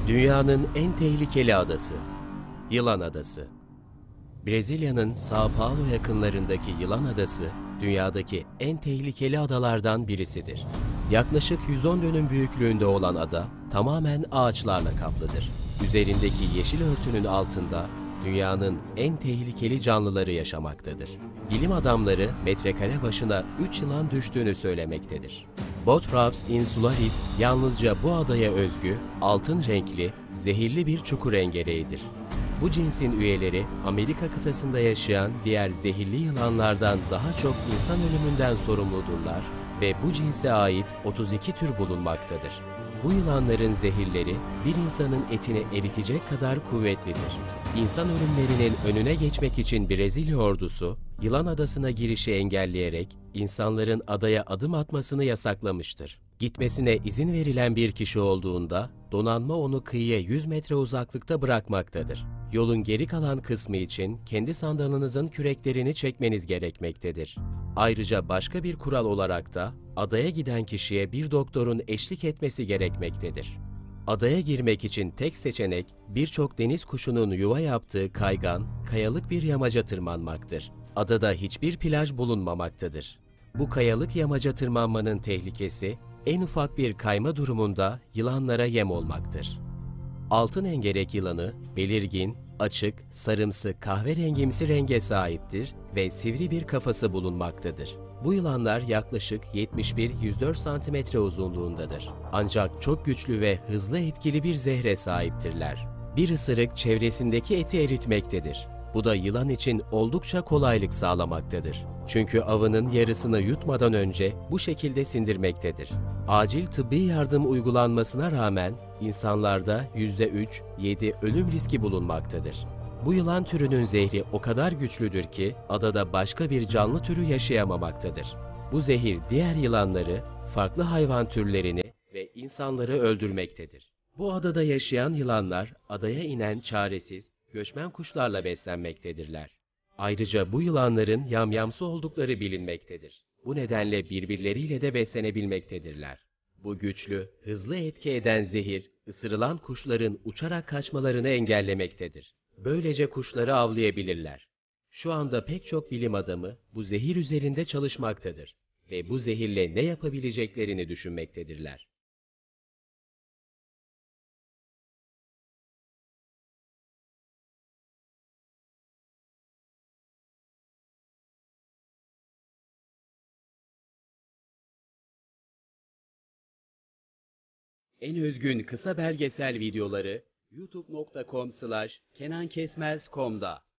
Dünyanın en tehlikeli adası, Yılan Adası. Brezilya'nın São Paulo yakınlarındaki Yılan Adası, dünyadaki en tehlikeli adalardan birisidir. Yaklaşık 110 dönüm büyüklüğünde olan ada, tamamen ağaçlarla kaplıdır. Üzerindeki yeşil örtünün altında, dünyanın en tehlikeli canlıları yaşamaktadır. Bilim adamları metrekare başına 3 yılan düştüğünü söylemektedir. Bothraps insularis yalnızca bu adaya özgü, altın renkli, zehirli bir çukur engereğidir. Bu cinsin üyeleri Amerika kıtasında yaşayan diğer zehirli yılanlardan daha çok insan ölümünden sorumludurlar ve bu cinse ait 32 tür bulunmaktadır. Bu yılanların zehirleri bir insanın etini eritecek kadar kuvvetlidir. İnsan ölümlerinin önüne geçmek için Brezilya ordusu, Yılan Adası'na girişi engelleyerek insanların adaya adım atmasını yasaklamıştır. Gitmesine izin verilen bir kişi olduğunda donanma onu kıyıya 100 metre uzaklıkta bırakmaktadır. Yolun geri kalan kısmı için kendi sandalınızın küreklerini çekmeniz gerekmektedir. Ayrıca başka bir kural olarak da adaya giden kişiye bir doktorun eşlik etmesi gerekmektedir. Adaya girmek için tek seçenek birçok deniz kuşunun yuva yaptığı kaygan, kayalık bir yamaca tırmanmaktır. Adada hiçbir plaj bulunmamaktadır. Bu kayalık yamaca tırmanmanın tehlikesi, en ufak bir kayma durumunda yılanlara yem olmaktır. Altın engerek yılanı, belirgin, açık, sarımsı, kahverengimsi renge sahiptir ve sivri bir kafası bulunmaktadır. Bu yılanlar yaklaşık 71-104 cm uzunluğundadır. Ancak çok güçlü ve hızlı etkili bir zehre sahiptirler. Bir ısırık çevresindeki eti eritmektedir. Bu da yılan için oldukça kolaylık sağlamaktadır. Çünkü avının yarısını yutmadan önce bu şekilde sindirmektedir. Acil tıbbi yardım uygulanmasına rağmen insanlarda %3-7 ölüm riski bulunmaktadır. Bu yılan türünün zehri o kadar güçlüdür ki adada başka bir canlı türü yaşayamamaktadır. Bu zehir diğer yılanları, farklı hayvan türlerini ve insanları öldürmektedir. Bu adada yaşayan yılanlar adaya inen çaresiz, göçmen kuşlarla beslenmektedirler. Ayrıca bu yılanların yamyamsı oldukları bilinmektedir. Bu nedenle birbirleriyle de beslenebilmektedirler. Bu güçlü, hızlı etki eden zehir, ısırılan kuşların uçarak kaçmalarını engellemektedir. Böylece kuşları avlayabilirler. Şu anda pek çok bilim adamı bu zehir üzerinde çalışmaktadır ve bu zehirle ne yapabileceklerini düşünmektedirler. En özgün kısa belgesel videoları youtube.com/kenankesmez.com'da.